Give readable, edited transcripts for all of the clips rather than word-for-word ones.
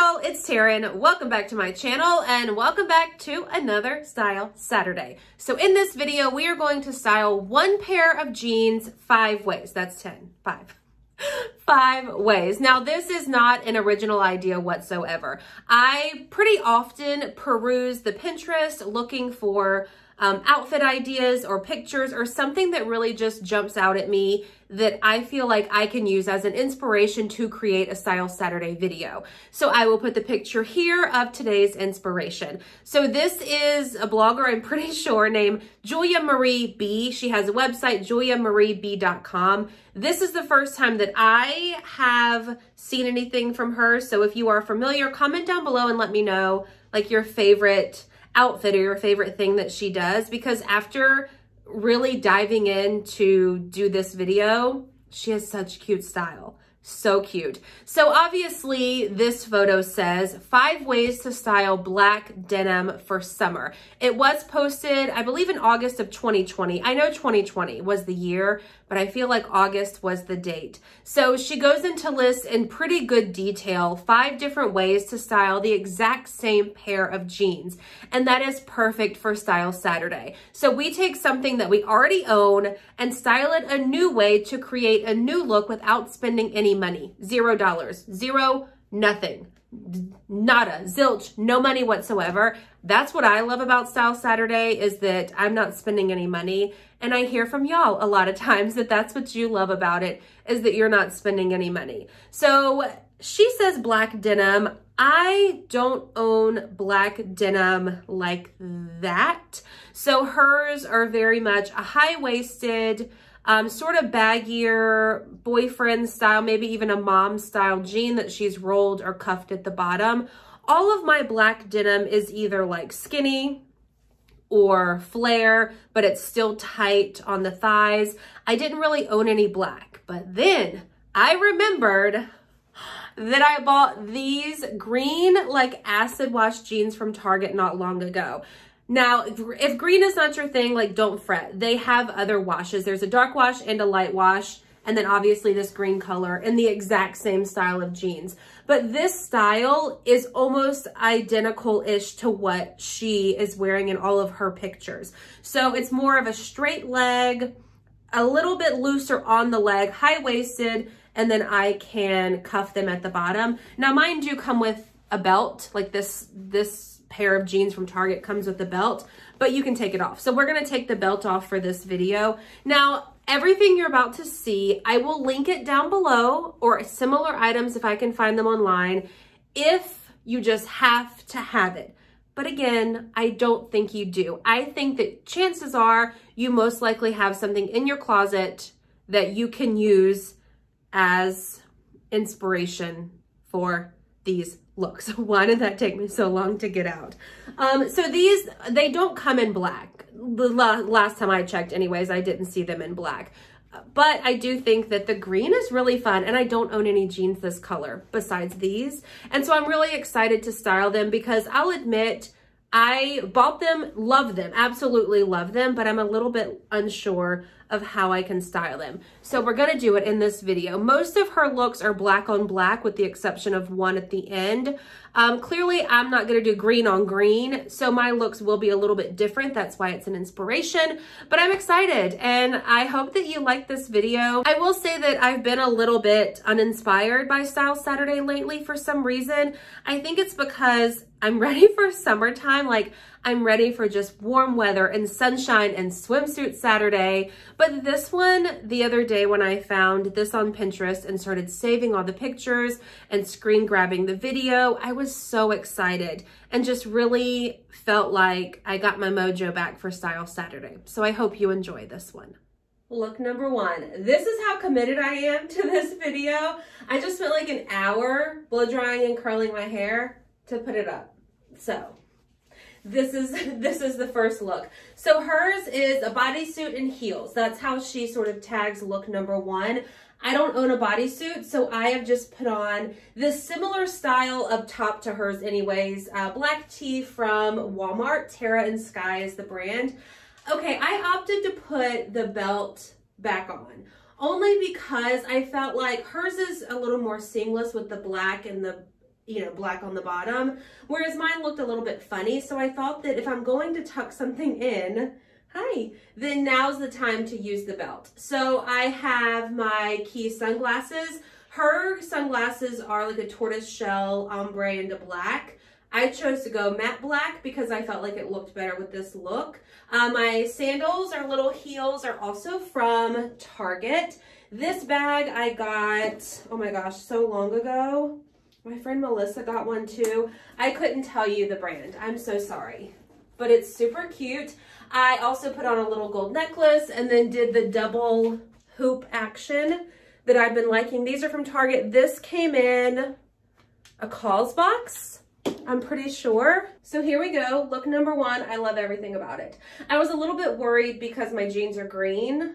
y'all, it's Taryn. Welcome back to my channel and welcome back to another Style Saturday. So in this video, we are going to style one pair of jeans 5 ways. That's 10, 5 ways. Now, this is not an original idea whatsoever. I pretty often peruse the Pinterest looking for outfit ideas or pictures or something that really just jumps out at me that I feel like I can use as an inspiration to create a Style Saturday video. So I will put the picture here of today's inspiration. So this is a blogger, I'm pretty sure, named Julia Marie B. She has a website, juliamarieb.com. This is the first time that I have seen anything from her. So if you are familiar, comment down below and let me know like your favorite outfit or your favorite thing that she does, because after really diving in to do this video, she has such cute style. So cute. So obviously this photo says 5 ways to style black denim for summer. It was posted, I believe, in August of 2020. I know 2020 was the year, but I feel like August was the date. So she goes into lists in pretty good detail 5 different ways to style the exact same pair of jeans. And that is perfect for Style Saturday. So we take something that we already own and style it a new way to create a new look without spending any money. $0, zero, nothing, nada, zilch, no money whatsoever. That's what I love about Style Saturday, is that I'm not spending any money. And I hear from y'all a lot of times that that's what you love about it, is that you're not spending any money. So she says black denim. I don't own black denim like that. So hers are very much a high-waisted, sort of baggier boyfriend style, maybe even a mom style jean that she's rolled or cuffed at the bottom. All of my black denim is either like skinny or flare, but it's still tight on the thighs. I didn't really own any black, but then I remembered that I bought these green like acid wash jeans from Target not long ago. Now, if green is not your thing, like, don't fret. They have other washes. There's a dark wash and a light wash, and then obviously this green color in the exact same style of jeans. But this style is almost identical-ish to what she is wearing in all of her pictures. So it's more of a straight leg, a little bit looser on the leg, high-waisted, and then I can cuff them at the bottom. Now, mine do come with a belt, like this pair of jeans from Target comes with a belt, but you can take it off. So we're gonna take the belt off for this video. Now, everything you're about to see, I will link it down below, or similar items if I can find them online, if you just have to have it. But again, I don't think you do. I think that chances are you most likely have something in your closet that you can use as inspiration for these looks. Why did that take me so long to get out? So these, they don't come in black. The last time I checked anyways, I didn't see them in black. But I do think that the green is really fun, and I don't own any jeans this color besides these. And so I'm really excited to style them, because I'll admit I bought them, love them, absolutely love them, but I'm a little bit unsure of how I can style them. So we're gonna do it in this video. Most of her looks are black on black with the exception of one at the end. Clearly I'm not gonna do green on green, so my looks will be a little bit different. That's why it's an inspiration, but I'm excited and I hope that you like this video. I will say that I've been a little bit uninspired by Style Saturday lately for some reason. I think it's because I'm ready for summertime. Like, I'm ready for just warm weather and sunshine and swimsuit Saturday. But this one, the other day when I found this on Pinterest and started saving all the pictures and screen grabbing the video, I was so excited and just really felt like I got my mojo back for Style Saturday. So I hope you enjoy this one. Look number 1. This is how committed I am to this video. I just spent like an hour blow drying and curling my hair to put it up. So this is the first look. So hers is a bodysuit and heels. That's how she sort of tags look number 1. I don't own a bodysuit, so I have just put on this similar style of top to hers anyways. Black tee from Walmart. Terra and Sky is the brand. Okay, I opted to put the belt back on, only because I felt like hers is a little more seamless with the black and the you know, black on the bottom, whereas mine looked a little bit funny. So I thought that if I'm going to tuck something in, then now's the time to use the belt. So I have my Key sunglasses. Her sunglasses are like a tortoise shell ombre into black. I chose to go matte black because I felt like it looked better with this look. My sandals, or little heels, are also from Target. This bag I got, oh my gosh, so long ago. My friend Melissa got one too. I couldn't tell you the brand. I'm so sorry. But it's super cute. I also put on a little gold necklace and then did the double hoop action that I've been liking. These are from Target. This came in a Calls box, I'm pretty sure. So here we go. Look number one. I love everything about it. I was a little bit worried because my jeans are green,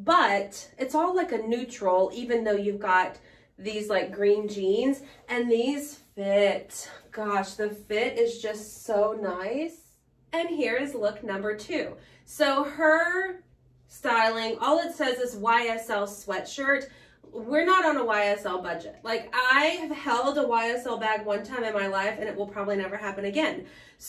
but it's all like a neutral, even though you've got these like green jeans, and these fit. Gosh, the fit is just so nice. And here is look number two. So her styling, all it says is YSL sweatshirt. We're not on a YSL budget. Like, I have held a YSL bag one time in my life and it will probably never happen again.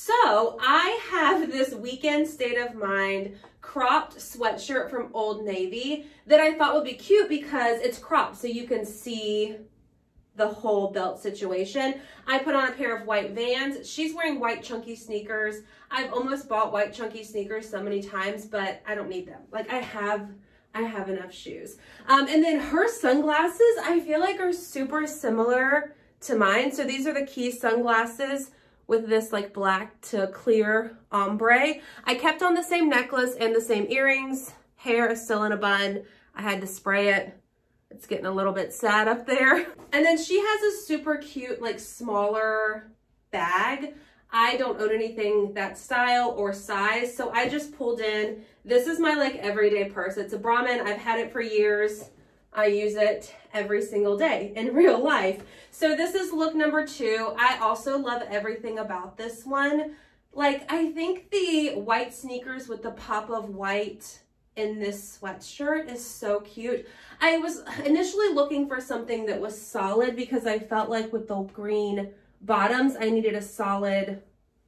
So I have this Weekend State of Mind cropped sweatshirt from Old Navy that I thought would be cute because it's cropped so you can see the whole belt situation. I put on a pair of white Vans. She's wearing white chunky sneakers. I've almost bought white chunky sneakers so many times, but I don't need them. Like, I have enough shoes. And then her sunglasses, I feel like, are super similar to mine. So these are the Key sunglasses with this like black to clear ombre. I kept on the same necklace and the same earrings. Hair is still in a bun. I had to spray it. It's getting a little bit sad up there. And then she has a super cute, like, smaller bag. I don't own anything that style or size, so I just pulled in. This is my like everyday purse. It's a Brahmin. I've had it for years. I use it every single day in real life. So this is look number two. I also love everything about this one. Like, I think the white sneakers with the pop of white in this sweatshirt is so cute. I was initially looking for something that was solid because I felt like with the green bottoms, I needed a solid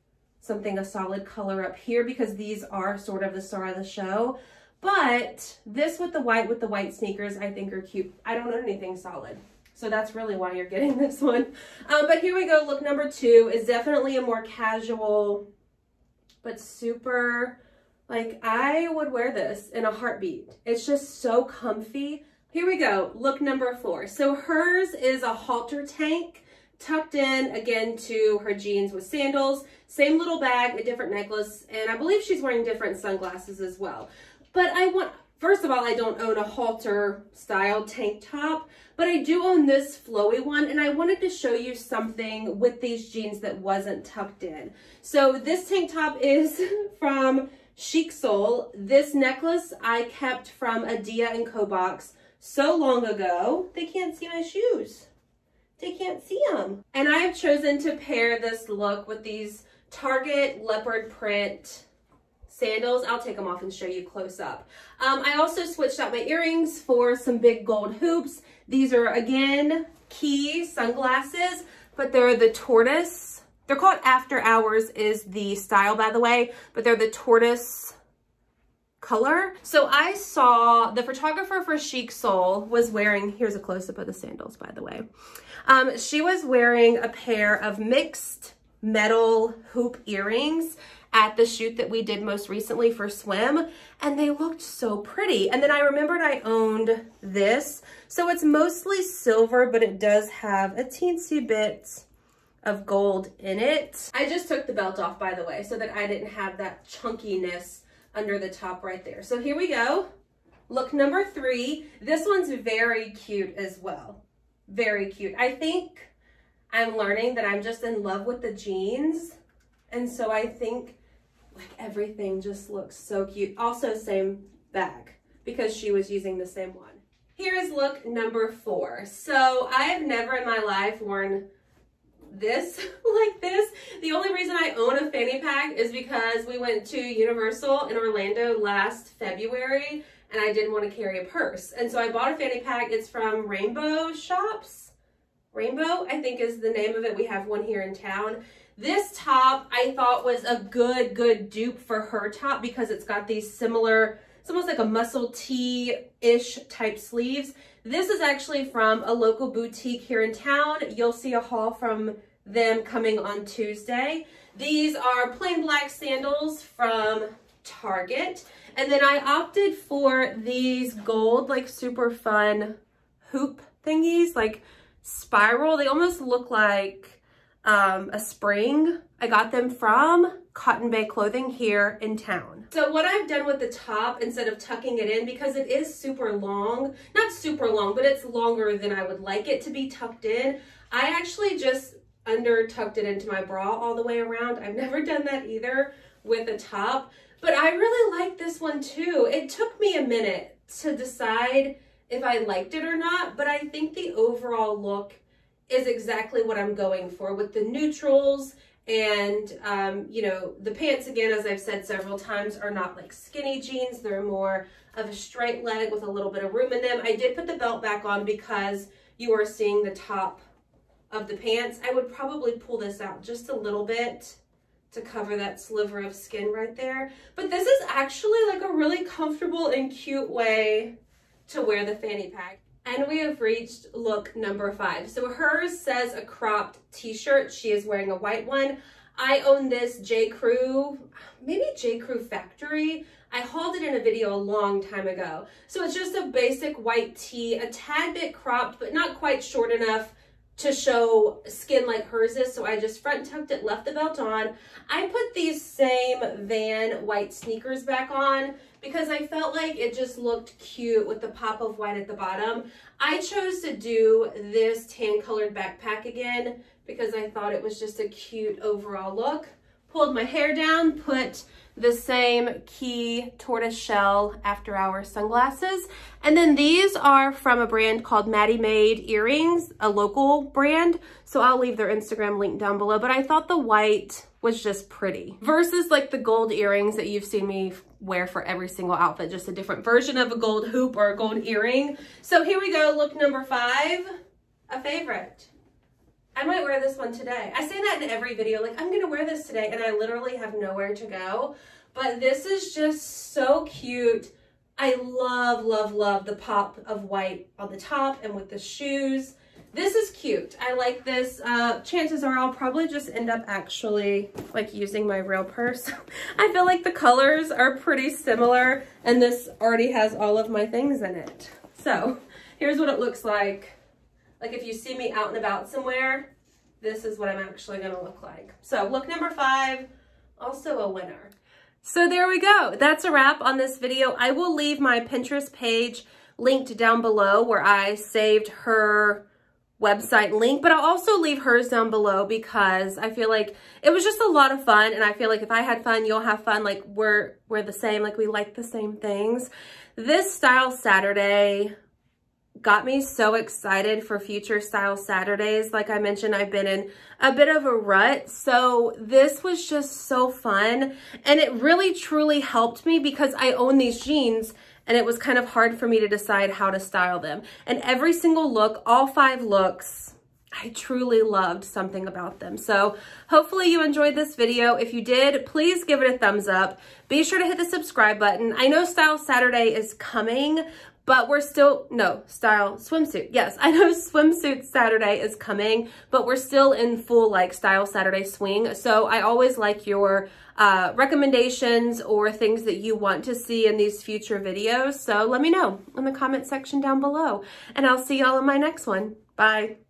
color up here because these are sort of the star of the show. But this with the white sneakers, I think are cute. I don't own anything solid. So that's really why you're getting this one. But here we go. Look number two is definitely a more casual, but super, like, I would wear this in a heartbeat. It's just so comfy. Here we go. Look number four. So hers is a halter tank tucked in again to her jeans with sandals, same little bag, a different necklace, and I believe she's wearing different sunglasses as well. But first of all, I don't own a halter style tank top, but I do own this flowy one, and I wanted to show you something with these jeans that wasn't tucked in. So this tank top is from Chic Soul. This necklace I kept from a Dia & Co box so long ago. They can't see my shoes. They can't see them. And I have chosen to pair this look with these Target leopard print sandals. I'll take them off and show you close up. I also switched out my earrings for some big gold hoops. These are, again, Key sunglasses, but they're the tortoise. They're called After Hours is the style, by the way, but they're the tortoise color. So I saw the photographer for Chic Soul was wearing, here's a close-up of the sandals, by the way. She was wearing a pair of mixed metal hoop earrings at the shoot that we did most recently for swim, and they looked so pretty. And then I remembered I owned this. So it's mostly silver, but it does have a teensy bit of gold in it. I just took the belt off, by the way, so that I didn't have that chunkiness under the top right there. So here we go. Look number three. This one's very cute as well. Very cute. I think I'm learning that I'm just in love with the jeans. And so I think like everything just looks so cute. Also same bag because she was using the same one. Here is look number four. So I have never in my life worn this like this. The only reason I own a fanny pack is because we went to Universal in Orlando last February and I didn't want to carry a purse. And so I bought a fanny pack. It's from Rainbow Shops. Rainbow, I think is the name of it. We have one here in town. This top I thought was a good dupe for her top because it's got these similar, it's almost like a muscle tee-ish type sleeves. This is actually from a local boutique here in town. You'll see a haul from them coming on Tuesday. These are plain black sandals from Target. And then I opted for these gold, like super fun hoop thingies, like spiral. They almost look like a spring. I got them from Cotton Bay Clothing here in town. So what I've done with the top, instead of tucking it in, because it is super long, not super long, but it's longer than I would like it to be tucked in, I actually just under tucked it into my bra all the way around. I've never done that either with a top, but I really like this one too. It took me a minute to decide if I liked it or not, but I think the overall look is exactly what I'm going for with the neutrals. And, you know, the pants, again, as I've said several times, are not like skinny jeans. They're more of a straight leg with a little bit of room in them. I did put the belt back on because you are seeing the top of the pants. I would probably pull this out just a little bit to cover that sliver of skin right there. But this is actually like a really comfortable and cute way to wear the fanny pack. And we have reached look number 5. So hers says a cropped t-shirt. She is wearing a white one. I own this J. Crew, maybe J. Crew Factory. I hauled it in a video a long time ago. So it's just a basic white tee, a tad bit cropped, but not quite short enough to show skin like hers is. So I just front tucked it, left the belt on. I put these same Van white sneakers back on because I felt like it just looked cute with the pop of white at the bottom. I chose to do this tan colored backpack again because I thought it was just a cute overall look. Pulled my hair down, put the same key tortoise shell after hours sunglasses. And then these are from a brand called Maddie Made Earrings, a local brand. So I'll leave their Instagram link down below, but I thought the white was just pretty versus like the gold earrings that you've seen me wear for every single outfit, just a different version of a gold hoop or a gold earring. So here we go, look number 5, a favorite. I might wear this one today. I say that in every video, like I'm gonna wear this today, and I literally have nowhere to go. But this is just so cute. I love the pop of white on the top and with the shoes. This is cute. I like this. Chances are I'll probably just end up actually like using my real purse. I feel like the colors are pretty similar, and this already has all of my things in it. So here's what it looks like. Like if you see me out and about somewhere, this is what I'm actually gonna look like. So look number 5, also a winner. So there we go. That's a wrap on this video. I will leave my Pinterest page linked down below where I saved her website link, but I'll also leave hers down below because I feel like it was just a lot of fun, and I feel like if I had fun, you'll have fun. Like we're the same, like we like the same things. This Style Saturday got me so excited for future Style Saturdays. Like I mentioned, I've been in a bit of a rut, so this was just so fun, and it really truly helped me because I own these jeans and it was kind of hard for me to decide how to style them. And every single look, all 5 looks, I truly loved something about them. So hopefully you enjoyed this video. If you did, please give it a thumbs up. Be sure to hit the subscribe button. I know Style Saturday is coming, but we're still, no, Style Swimsuit. Yes, I know Swimsuit Saturday is coming, but we're still in full like Style Saturday swing. So I always like your recommendations or things that you want to see in these future videos. So let me know in the comment section down below, and I'll see y'all in my next one. Bye.